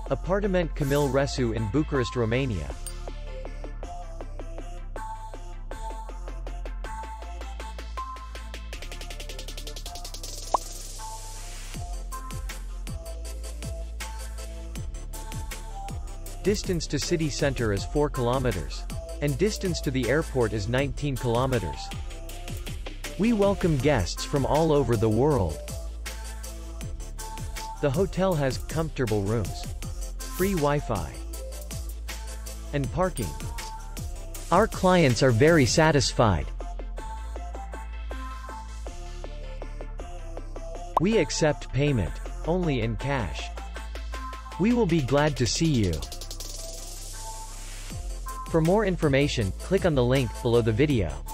Apartament Camil Ressu in Bucharest, Romania. Distance to city center is 4 kilometers. And distance to the airport is 19 kilometers. We welcome guests from all over the world. The hotel has comfortable rooms, free Wi-Fi, and parking. Our clients are very satisfied. We accept payment only in cash. We will be glad to see you. For more information, click on the link below the video.